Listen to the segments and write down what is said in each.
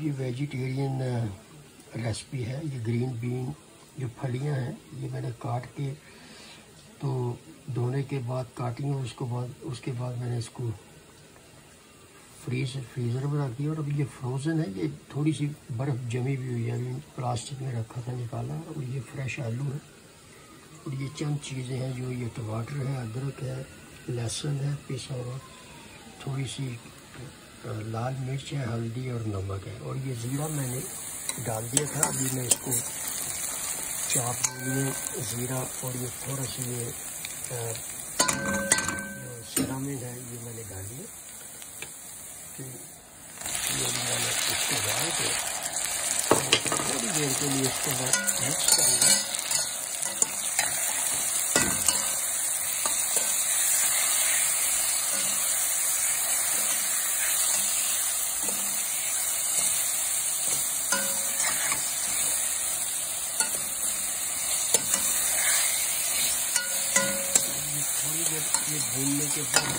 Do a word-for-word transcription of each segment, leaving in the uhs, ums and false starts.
ये vegetarian recipe है। ये ग्रीन बीन जो फलियां हैं ये मैंने काट के तो धोने के बाद काटी हैं, उसको बाद उसके बाद मैंने इसको फ्रीज फ्रीज़र में रख दिया और अभी ये फ्रोज़न है। ये थोड़ी सी बर्फ़ जमी भी हुई है, अभी प्लास्टिक में रखा था निकाला। और ये फ्रेश आलू है और ये चंद चीज़ें हैं जो ये टमाटर है, अदरक है, लहसुन है पिसा हुआ, थोड़ी सी लाल मिर्च है, हल्दी और नमक है। और ये ज़ीरा मैंने डाल दिया था। अभी मैं इसको चाप लिए ज़ीरा और ये थोड़ा सी ये सिरामिक है ये मैंने डाल दिया। फिर ये मैंने इसको डाल के थोड़ी देर के लिए इसको मैं मिक्स करूँगा। ये भूनने के बाद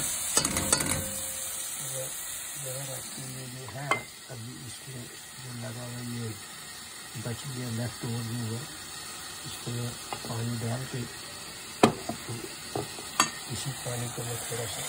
ये जो है अभी इसमें जो लगा हुआ ये बच गया लेफ्ट ओवर जो हुआ इसमें पानी डाल के तो इसी पानी को मैं थोड़ा सा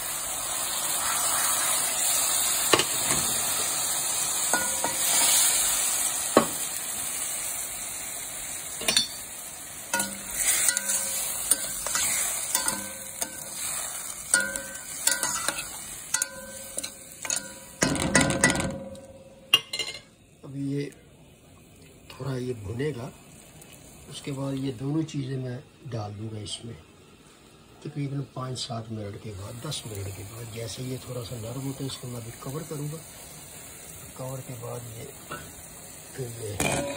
अभी ये थोड़ा ये भुनेगा। उसके बाद ये दोनों चीज़ें मैं डाल दूँगा इसमें तकरीबन पाँच सात मिनट के बाद, दस मिनट के बाद। जैसे ये थोड़ा सा नरम होता है इसको मैं अभी कवर करूँगा। कवर के बाद ये फिर ये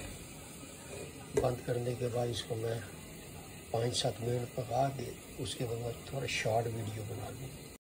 बंद करने के बाद इसको मैं पाँच सात मिनट पका के उसके बाद मैं थोड़ा शॉर्ट वीडियो बना दूँ।